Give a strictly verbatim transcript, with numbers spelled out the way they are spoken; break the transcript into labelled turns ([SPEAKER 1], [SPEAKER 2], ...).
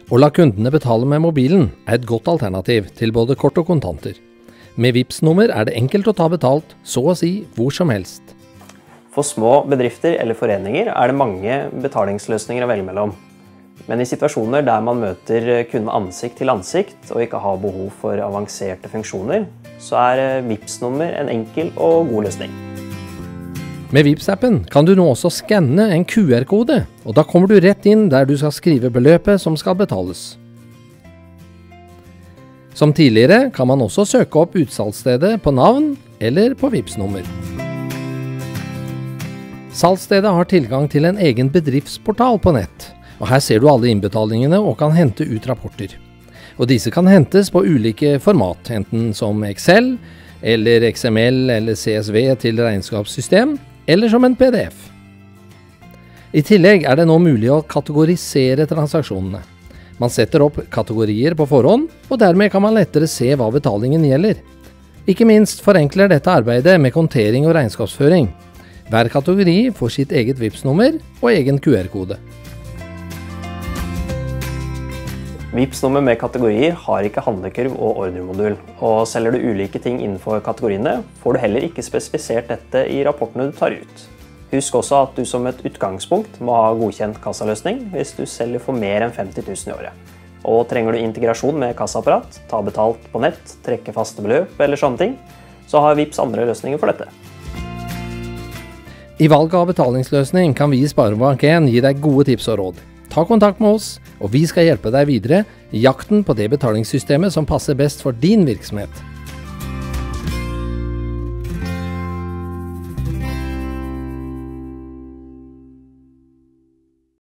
[SPEAKER 1] Å la kundene betale med mobilen er et godt alternativ til både kort og kontanter. Med Vipps-nummer er det enkelt å ta betalt, så å si hvor som helst.
[SPEAKER 2] For små bedrifter eller foreninger er det mange betalingsløsninger å velge mellom. Men i situasjoner der man møter kunden ansikt til ansikt og ikke har behov for avanserte funksjoner, så er Vipps-nummer en enkel og god løsning.
[SPEAKER 1] Med Vipps-appen kan du nå også skanne en Q R-kode, og da kommer du rett inn der du skal skrive beløpet som skal betales. Som tidligere kan man også søke opp utsalgsstedet på navn eller på Vipps-nummer. Salgsstedet har tilgang til en egen bedriftsportal på nett, og her ser du alle innbetalingene og kan hente ut rapporter. Og disse kan hentes på ulike format, enten som Excel, eller X M L eller C S V til regnskapssystem, eller som en P D F. I tillegg er det nå mulig å kategorisere transaksjonene. Man setter opp kategorier på forhånd, og dermed kan man lettere se hva betalingen gjelder. Ikke minst forenkler dette arbeidet med kontering og regnskapsføring. Hver kategori får sitt eget Vipps-nummer og egen Q R-kode.
[SPEAKER 2] Vipps-nummer med kategorier har ikke handlekurv og ordremodul, og selger du ulike ting innenfor kategoriene, får du heller ikke spesifisert dette i rapportene du tar ut. Husk også at du som et utgangspunkt må ha godkjent kassaløsning hvis du selger for mer enn femti tusen i året. Og trenger du integrasjon med kassaapparat, ta betalt på nett, trekke faste beløp eller sånne ting, så har Vipps andre løsninger for dette.
[SPEAKER 1] I valg av betalingsløsning kan vi i Sparebank en gi deg gode tips og råd. Ta kontakt med oss, og vi skal hjelpe deg videre i jakten på det betalingssystemet som passer best for din virksomhet.